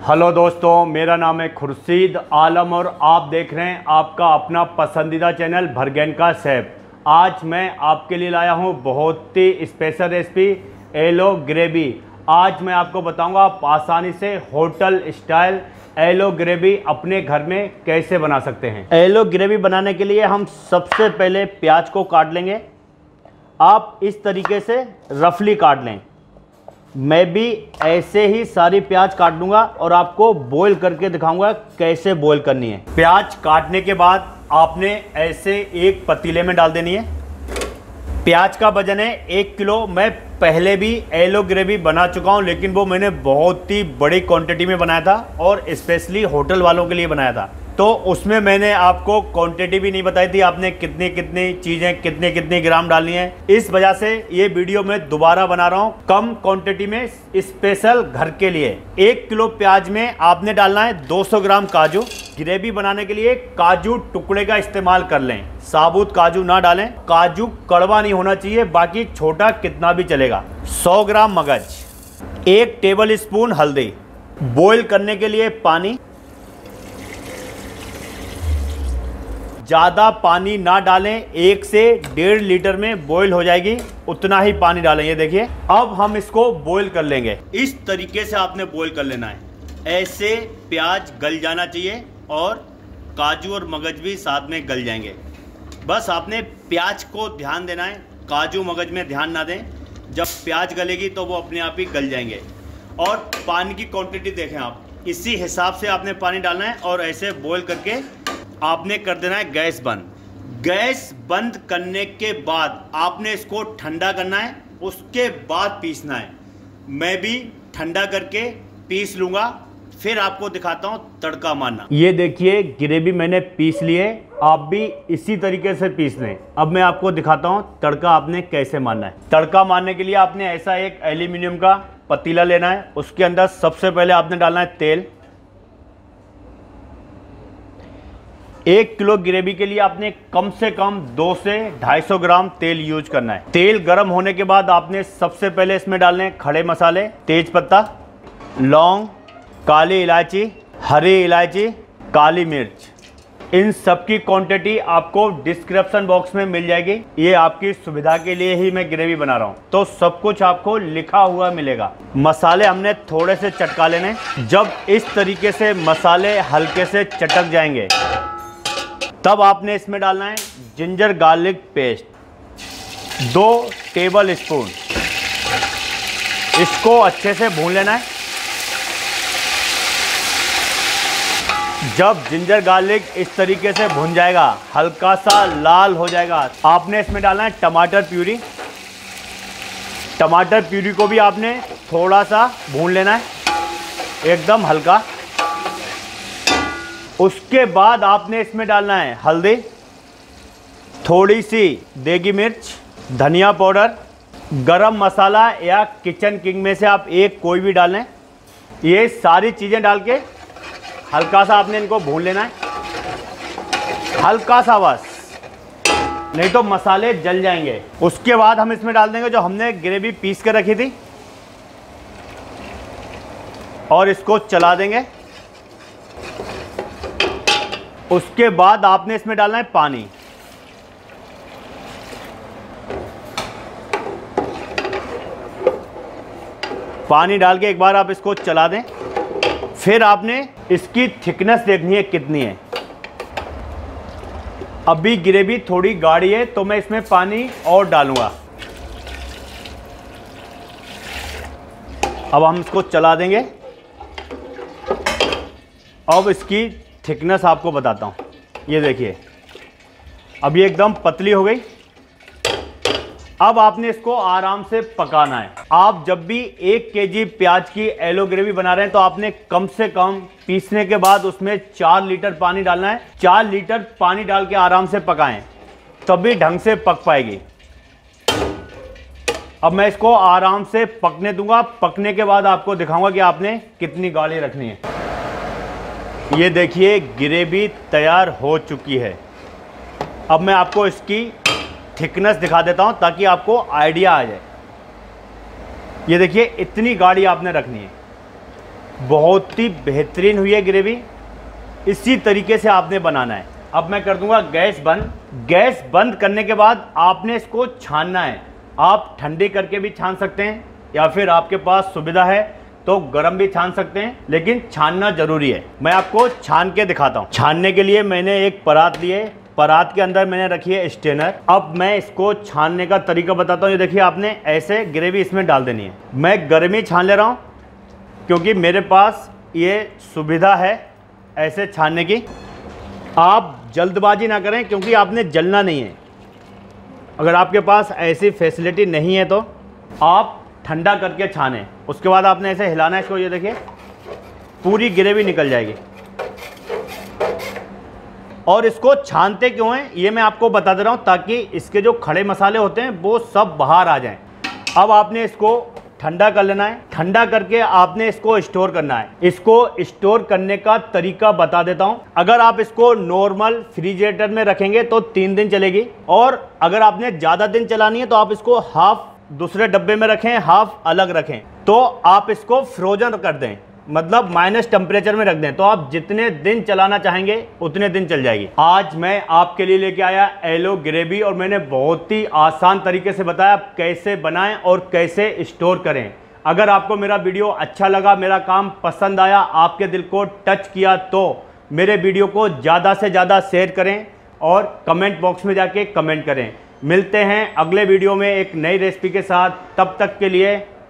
Hello दोस्तों, मेरा नाम है खुर्शीद आलम और आप देख रहे हैं आपका अपना पसंदीदा चैनल भरगैन का शेफ। आज मैं आपके लिए लाया हूं बहुत ही स्पेशल रेसिपी एलो ग्रेवी। आज मैं आपको बताऊंगा आप आसानी से होटल स्टाइल एलो ग्रेवी अपने घर में कैसे बना सकते हैं। एलो ग्रेवी बनाने के लिए हम सबसे पहले प्याज को काट लेंगे। आप इस तरीके से रफली काट लें। मैं भी ऐसे ही सारी प्याज काट लूँगा और आपको बॉईल करके दिखाऊंगा कैसे बॉईल करनी है। प्याज काटने के बाद आपने ऐसे एक पतीले में डाल देनी है। प्याज का वजन है 1 किलो। मैं पहले भी एलो ग्रेवी बना चुका हूं, लेकिन वो मैंने बहुत ही बड़ी क्वांटिटी में बनाया था और स्पेशली होटल वालों के लिए बनाया था, तो उसमें मैंने आपको क्वांटिटी भी नहीं बताई थी आपने कितनी कितनी चीज़ें कितने ग्राम डालनी है। इस वजह से ये वीडियो मैं दोबारा बना रहा हूँ कम क्वांटिटी में स्पेशल घर के लिए। 1 किलो प्याज में आपने डालना है 200 ग्राम काजू। ग्रेवी बनाने के लिए काजू टुकड़े का इस्तेमाल कर लें, साबुत काजू ना डालें। काजू कड़वा नहीं होना चाहिए, बाकी छोटा कितना भी चलेगा। 100 ग्राम मगज, 1 टेबल स्पून हल्दी। बॉईल करने के लिए पानी, ज़्यादा पानी ना डालें, 1 से 1.5 लीटर में बॉईल हो जाएगी, उतना ही पानी डालें। ये देखिए, अब हम इसको बॉईल कर लेंगे। इस तरीके से आपने बॉईल कर लेना है। ऐसे प्याज गल जाना चाहिए और काजू और मगज भी साथ में गल जाएंगे। बस आपने प्याज को ध्यान देना है, काजू मगज में ध्यान ना दें। जब प्याज गलेगी तो वो अपने आप ही गल जाएंगे। और पानी की क्वांटिटी देखें आप, इसी हिसाब से आपने पानी डालना है और ऐसे बॉईल करके आपने कर देना है गैस बंद। गैस बंद करने के बाद आपने इसको ठंडा करना है, उसके बाद पीसना है। मैं भी ठंडा करके पीस लूँगा, फिर आपको दिखाता हूँ तड़का मारना। ये देखिए ग्रेवी मैंने पीस लिए, आप भी इसी तरीके से पीस लें। अब मैं आपको दिखाता हूँ तड़का आपने कैसे मारना है। तड़का मारने के लिए आपने ऐसा एक एल्यूमिनियम का पतीला लेना है। उसके अंदर सबसे पहले आपने डालना है तेल। 1 किलो ग्रेवी के लिए आपने कम से कम 2 से 250 ग्राम तेल यूज करना है। तेल गर्म होने के बाद आपने सबसे पहले इसमें डालने हैं खड़े मसाले, तेज पत्ता, लौंग, काली इलायची, हरी इलायची, काली मिर्च। इन सब की क्वांटिटी आपको डिस्क्रिप्शन बॉक्स में मिल जाएगी। ये आपकी सुविधा के लिए ही मैं ग्रेवी बना रहा हूँ, तो सब कुछ आपको लिखा हुआ मिलेगा। मसाले हमने थोड़े से चटका लेने। जब इस तरीके से मसाले हल्के से चटक जाएंगे तब आपने इसमें डालना है ginger garlic paste, 2 tablespoon. इसको अच्छे से भून लेना है। जब जिंजर गार्लिक इस तरीके से भुन जाएगा, हल्का सा लाल हो जाएगा, आपने इसमें डालना है टमाटर प्यूरी। टमाटर प्यूरी को भी आपने थोड़ा सा भून लेना है, एकदम हल्का। उसके बाद आपने इसमें डालना है हल्दी, थोड़ी सी देगी मिर्च, धनिया पाउडर, गरम मसाला या किचन किंग में से आप एक कोई भी डालें। ये सारी चीज़ें डाल के हल्का सा आपने इनको भून लेना है, हल्का सा बस, नहीं तो मसाले जल जाएंगे। उसके बाद हम इसमें डाल देंगे जो हमने ग्रेवी पीस के रखी थी और इसको चला देंगे। उसके बाद आपने इसमें डालना है पानी। पानी डाल के एक बार आप इसको चला दें। फिर आपने इसकी थिकनेस देखनी है कितनी है। अभी ग्रेवी थोड़ी गाढ़ी है तो मैं इसमें पानी और डालूंगा। अब हम इसको चला देंगे। अब इसकी थिकनेस आपको बताता हूँ। ये देखिए, अब ये एकदम पतली हो गई। अब आपने इसको आराम से पकाना है। आप जब भी 1 केजी प्याज की एलो ग्रेवी बना रहे हैं तो आपने कम से कम पीसने के बाद उसमें 4 लीटर पानी डालना है। 4 लीटर पानी डाल के आराम से पकाएं, तभी ढंग से पक पाएगी। अब मैं इसको आराम से पकने दूंगा। पकने के बाद आपको दिखाऊंगा कि आपने कितनी गाढ़ी रखनी है। ये देखिए ग्रेवी तैयार हो चुकी है। अब मैं आपको इसकी थिकनेस दिखा देता हूं ताकि आपको आइडिया आ जाए। ये देखिए इतनी गाढ़ी आपने रखनी है। बहुत ही बेहतरीन हुई है ग्रेवी। इसी तरीके से आपने बनाना है। अब मैं कर दूंगा गैस बंद। गैस बंद करने के बाद आपने इसको छानना है। आप ठंडी करके भी छान सकते हैं या फिर आपके पास सुविधा है तो गर्म भी छान सकते हैं, लेकिन छानना जरूरी है। मैं आपको छान के दिखाता हूँ। छानने के लिए मैंने एक परात ली है, परात के अंदर मैंने रखी है स्ट्रेनर। अब मैं इसको छानने का तरीका बताता हूँ। ये देखिए, आपने ऐसे ग्रेवी इसमें डाल देनी है। मैं गर्म ही छान ले रहा हूँ क्योंकि मेरे पास ये सुविधा है ऐसे छानने की। आप जल्दबाजी ना करें क्योंकि आपने जलना नहीं है। अगर आपके पास ऐसी फैसिलिटी नहीं है तो आप ठंडा करके छानें। उसके बाद आपने ऐसे हिलाना है इसको। ये देखिए, पूरी ग्रेवी निकल जाएगी। और इसको छानते क्यों हैं ये मैं आपको बता दे रहा हूं, ताकि इसके जो खड़े मसाले होते हैं वो सब बाहर आ जाएं। अब आपने इसको ठंडा कर लेना है। ठंडा करके आपने इसको स्टोर करना है। इसको स्टोर करने का तरीका बता देता हूं। अगर आप इसको नॉर्मल फ्रीजरेटर में रखेंगे तो 3 दिन चलेगी, और अगर आपने ज़्यादा दिन चलानी है तो आप इसको हाफ दूसरे डब्बे में रखें, हाफ अलग रखें। तो आप इसको फ्रोजन कर दें, मतलब माइनस टेम्परेचर में रख दें, तो आप जितने दिन चलाना चाहेंगे उतने दिन चल जाएगी। आज मैं आपके लिए लेके आया एलो ग्रेवी, और मैंने बहुत ही आसान तरीके से बताया कैसे बनाएं और कैसे स्टोर करें। अगर आपको मेरा वीडियो अच्छा लगा, मेरा काम पसंद आया, आपके दिल को टच किया, तो मेरे वीडियो को ज़्यादा से ज़्यादा शेयर करें और कमेंट बॉक्स में जाके कमेंट करें। मिलते हैं अगले वीडियो में एक नई रेसिपी के साथ। तब तक के लिए